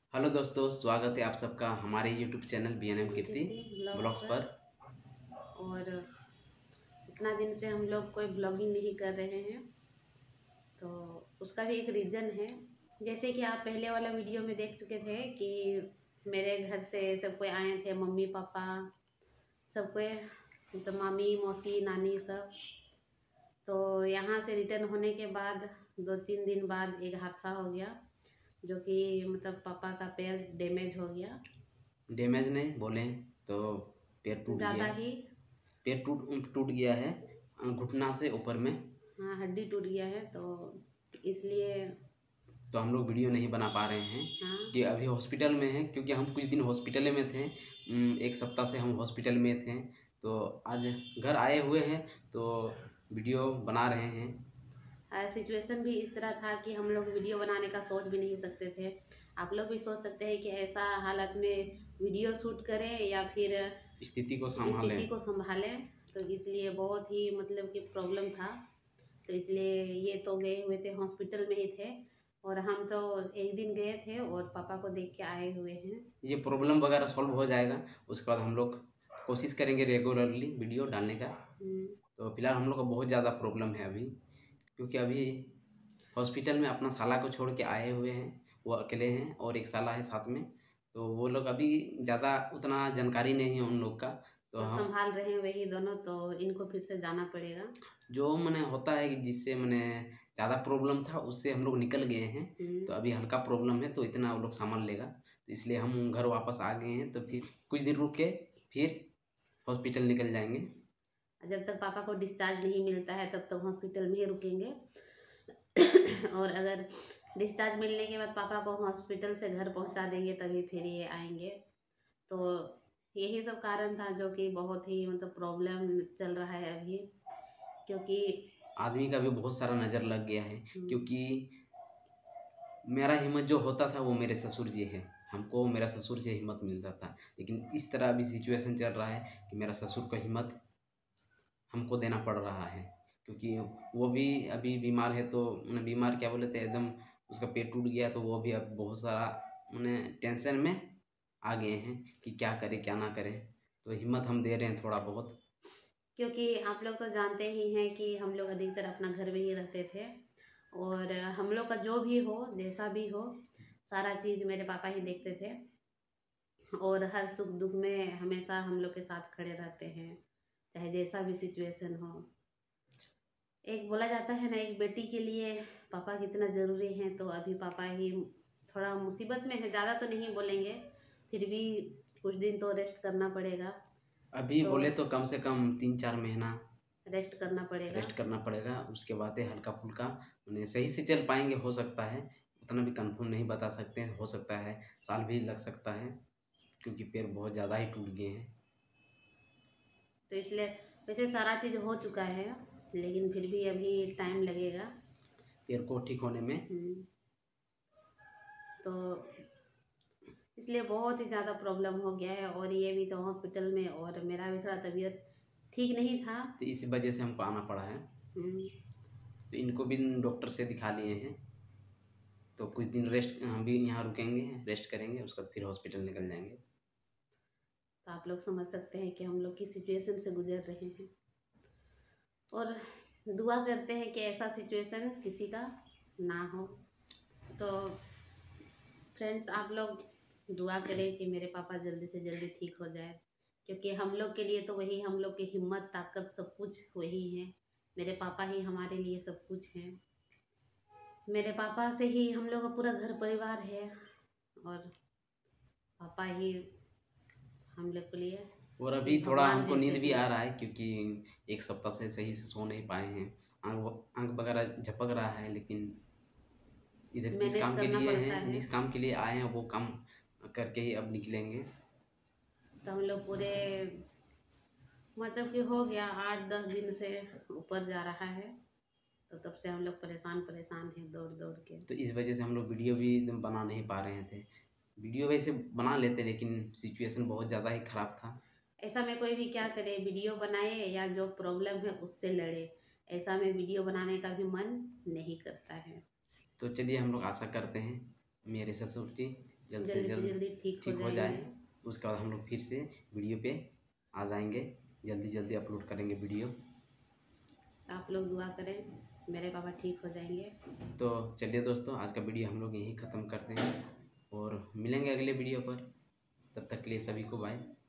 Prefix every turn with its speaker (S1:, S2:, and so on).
S1: Hello दोस्तों, स्वागत है आप सबका हमारे YouTube channel BNM Kirti blogs पर।
S2: और इतना दिन से हम लोग कोई ब्लॉगिंग नहीं कर रहे हैं, तो उसका भी एक रीज़न है। जैसे कि आप पहले वाला वीडियो में देख चुके थे कि मेरे घर से सब कोई आए थे, मम्मी पापा सब कोई, तो मामी मौसी नानी सब। तो यहाँ से रिटर्न होने के बाद 2-3 दिन बाद एक हादसा हो गया, जो कि मतलब पापा का पैर डैमेज हो गया।
S1: डैमेज नहीं बोले तो पैर टूट गया
S2: ज़्यादा
S1: है।
S2: ही
S1: पैर टूट टूट गया है, घुटना से ऊपर में।
S2: हाँ, हड्डी टूट गया है, तो इसलिए
S1: तो हम लोग वीडियो नहीं बना पा रहे हैं
S2: हाँ।
S1: कि अभी हॉस्पिटल में हैं, क्योंकि हम कुछ दिन हॉस्पिटल में थे। एक सप्ताह से हम हॉस्पिटल में थे, तो आज घर आए हुए हैं तो वीडियो बना रहे हैं।
S2: सिचुएशन भी इस तरह था कि हम लोग वीडियो बनाने का सोच भी नहीं सकते थे। आप लोग भी सोच सकते हैं कि ऐसा हालत में वीडियो शूट करें या फिर
S1: स्थिति को
S2: स्थिति
S1: संभालें।
S2: को संभालें, तो इसलिए बहुत ही मतलब कि प्रॉब्लम था। तो इसलिए ये तो गए हुए थे, हॉस्पिटल में ही थे, और हम तो एक दिन गए थे और पापा को देख के आए हुए हैं।
S1: ये प्रॉब्लम वगैरह सॉल्व हो जाएगा, उसके बाद हम लोग कोशिश करेंगे रेगुलरली वीडियो डालने का।
S2: हम्म।
S1: तो फिलहाल हम लोग को बहुत ज़्यादा प्रॉब्लम है अभी, क्योंकि अभी हॉस्पिटल में अपना साला को छोड़ के आए हुए हैं। वो अकेले हैं और एक साला है साथ में, तो वो लोग अभी ज़्यादा उतना जानकारी नहीं है उन लोग का। तो
S2: और
S1: हम
S2: संभाल रहे हैं वही दोनों, तो इनको फिर से जाना पड़ेगा।
S1: जो मैंने होता है कि जिससे मैंने ज़्यादा प्रॉब्लम था उससे हम लोग निकल गए हैं। तो अभी हल्का प्रॉब्लम है, तो इतना वो लोग संभाल लेगा, तो इसलिए हम घर वापस आ गए हैं। तो फिर कुछ दिन रुक के फिर हॉस्पिटल निकल जाएंगे।
S2: जब तक पापा को डिस्चार्ज नहीं मिलता है तब तक हॉस्पिटल में ही रुकेंगे। और अगर डिस्चार्ज मिलने के बाद पापा को हॉस्पिटल से घर पहुंचा देंगे तभी फिर ये आएंगे। तो यही सब कारण था जो कि बहुत ही मतलब प्रॉब्लम चल रहा है अभी, क्योंकि
S1: आदमी का भी बहुत सारा नज़र लग गया है, क्योंकि मेरा हिम्मत जो होता था वो मेरे ससुर जी है। हमको मेरा ससुर से हिम्मत मिलता था, लेकिन इस तरह अभी सिचुएशन चल रहा है कि मेरा ससुर को हिम्मत हमको देना पड़ रहा है, क्योंकि वो भी अभी बीमार है। तो मैंने बीमार क्या बोले थे, एकदम उसका पेट टूट गया, तो वो भी अब बहुत सारा मैंने टेंशन में आ गए हैं कि क्या करें क्या ना करें। तो हिम्मत हम दे रहे हैं थोड़ा बहुत।
S2: क्योंकि आप लोग तो जानते ही हैं कि हम लोग अधिकतर अपना घर में ही रहते थे, और हम लोग का जो भी हो जैसा भी हो सारा चीज़ मेरे पापा ही देखते थे, और हर सुख दुख में हमेशा हम लोग के साथ खड़े रहते हैं, चाहे जैसा भी सिचुएशन हो। एक बोला जाता है ना, एक बेटी के लिए पापा कितना ज़रूरी है, तो अभी पापा ही थोड़ा मुसीबत में है, ज़्यादा तो नहीं बोलेंगे, फिर भी कुछ दिन तो रेस्ट करना पड़ेगा।
S1: अभी
S2: तो
S1: बोले तो कम से कम 3-4 महीना
S2: रेस्ट करना पड़ेगा।
S1: रेस्ट करना पड़ेगा, उसके बाद ही हल्का फुल्का मैंने सही से चल पाएंगे। हो सकता है, उतना भी कंफर्म नहीं बता सकते हैं, हो सकता है साल भी लग सकता है, क्योंकि पैर बहुत ज़्यादा ही टूट गए हैं।
S2: तो इसलिए वैसे सारा चीज़ हो चुका है, लेकिन फिर भी अभी टाइम लगेगा।
S1: पैर को ठीक होने में।
S2: हम्म। तो इसलिए बहुत ही ज़्यादा प्रॉब्लम हो गया है, और ये भी तो हॉस्पिटल में, और मेरा भी थोड़ा तबीयत ठीक नहीं था।
S1: तो इस वजह से हमको आना पड़ा है।
S2: हम्म।
S1: तो इनको भी डॉक्टर से दिखा लिए हैं, तो कुछ दिन रेस्ट हम भी यहाँ रुकेंगे, रेस्ट करेंगे, उसके बाद फिर हॉस्पिटल निकल जाएंगे।
S2: तो आप लोग समझ सकते हैं कि हम लोग किस सिचुएशन से गुजर रहे हैं, और दुआ करते हैं कि ऐसा सिचुएशन किसी का ना हो। तो फ्रेंड्स, आप लोग दुआ करें कि मेरे पापा जल्दी से जल्दी ठीक हो जाए, क्योंकि हम लोग के लिए तो वही, हम लोग की हिम्मत ताकत सब कुछ वही है। मेरे पापा ही हमारे लिए सब कुछ हैं। मेरे पापा से ही हम लोग का पूरा घर परिवार है, और पापा ही हम लोग के लिए
S1: और अभी
S2: एक
S1: थोड़ा
S2: भगवान
S1: हमको
S2: जैसे
S1: नींद भी
S2: हैं।
S1: आ रहा है, क्योंकि एक सप्ताह से सही से सो नहीं पाए हैं। आँख वगैरह झपक रहा है, लेकिन इधर
S2: मैनेज करना पड़ता है।
S1: जिस काम के लिए आए हैं वो काम करके ही अब निकलेंगे।
S2: तो हम लोग पूरे मतलब कि हो गया 8-10 दिन से ऊपर जा रहा है, तो तब से हम लोग परेशान परेशान हैं दौड़ दौड़ के।
S1: तो इस वजह से हम लोग वीडियो भी एकदम बना नहीं पा रहे थे। वीडियो वैसे बना लेते, लेकिन सिचुएशन बहुत ज़्यादा ही ख़राब था।
S2: ऐसा में कोई भी क्या करे, वीडियो बनाए या जो प्रॉब्लम है उससे लड़े, ऐसा में वीडियो बनाने का भी मन नहीं करता है।
S1: तो चलिए हम लोग आशा करते हैं मेरे ससुर जी जल्द से
S2: जल्दी से
S1: जल्द
S2: जल्दी ठीक
S1: ठीक
S2: हो
S1: हो जाए।
S2: जाएंगे।
S1: उसके बाद हम लोग फिर से वीडियो पे आ जाएंगे, जल्दी जल्दी अपलोड करेंगे वीडियो।
S2: तो आप लोग दुआ करें मेरे पापा ठीक हो जाएंगे।
S1: तो चलिए दोस्तों, आज का वीडियो हम लोग यहीं ख़त्म करते हैं और मिलेंगे अगले वीडियो पर। तब तक के लिए सभी को बाय।